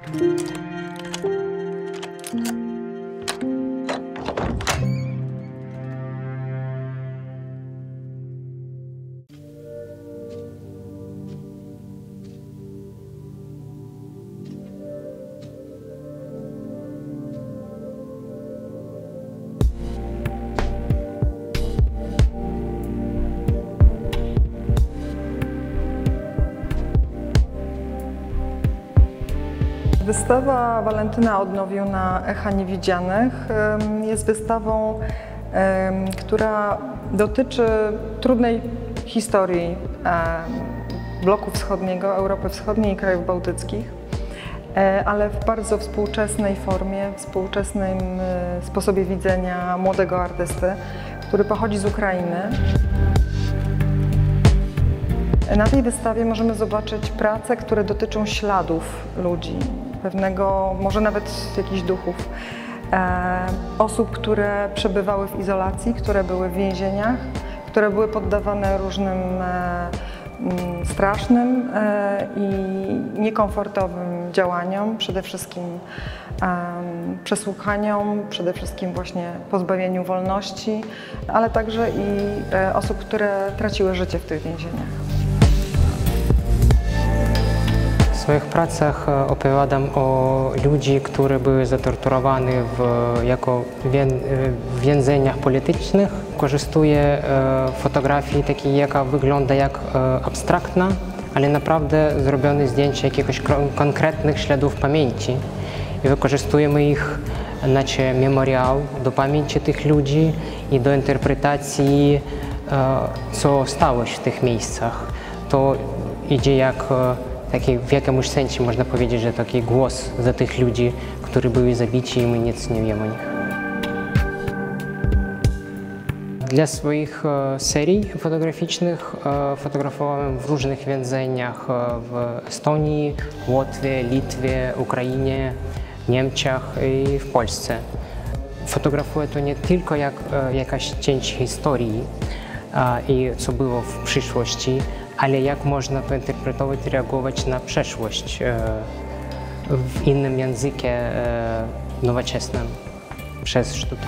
Wystawa Walentyna Odnowiona Echa Niewidzianych jest wystawą, która dotyczy trudnej historii bloku wschodniego, Europy Wschodniej i krajów bałtyckich, ale w bardzo współczesnej formie, współczesnym sposobie widzenia młodego artysty, który pochodzi z Ukrainy. Na tej wystawie możemy zobaczyć prace, które dotyczą śladów ludzi, pewnego, może nawet jakichś duchów, osób, które przebywały w izolacji, które były w więzieniach, które były poddawane różnym strasznym i niekomfortowym działaniom, przede wszystkim przesłuchaniom, przede wszystkim właśnie pozbawieniu wolności, ale także i osób, które traciły życie w tych więzieniach. W swoich pracach opowiadam o ludzi, którzy byli zatorturowani w więzieniach politycznych. Korzystuję z fotografii takiej, jaka wygląda jak abstraktna, ale naprawdę zrobione zdjęcie jakichś konkretnych śladów pamięci. I wykorzystujemy ich znaczy memoriał do pamięci tych ludzi i do interpretacji, co stało się w tych miejscach. To idzie jak taki, w jakimś sensie można powiedzieć, że taki głos za tych ludzi, którzy byli zabici i my nic nie wiemy o nich. Dla swoich serii fotograficznych fotografowałem w różnych więzieniach w Estonii, Łotwie, Litwie, Ukrainie, Niemczech i w Polsce. Fotografuję to nie tylko jak jakaś część historii i co było w przyszłości, ale jak można to interpretować i reagować na przeszłość w innym języku nowoczesnym przez sztukę.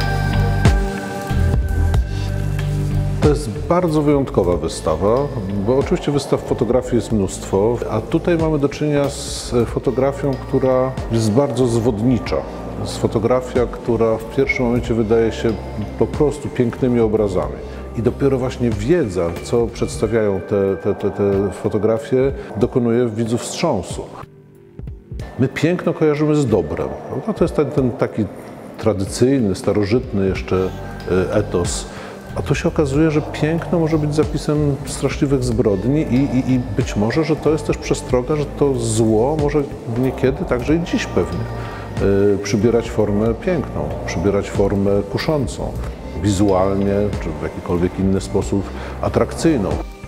To jest bardzo wyjątkowa wystawa, bo oczywiście wystaw fotografii jest mnóstwo, a tutaj mamy do czynienia z fotografią, która jest bardzo zwodnicza. Jest fotografia, która w pierwszym momencie wydaje się po prostu pięknymi obrazami. I dopiero właśnie wiedza, co przedstawiają te fotografie, dokonuje w widzu wstrząsu. My piękno kojarzymy z dobrem. No to jest ten taki tradycyjny, starożytny jeszcze etos. A tu się okazuje, że piękno może być zapisem straszliwych zbrodni i być może, że to jest też przestroga, że to zło może niekiedy, także i dziś pewnie, przybierać formę piękną, przybierać formę kuszącą, wizualnie czy w jakikolwiek inny sposób atrakcyjną.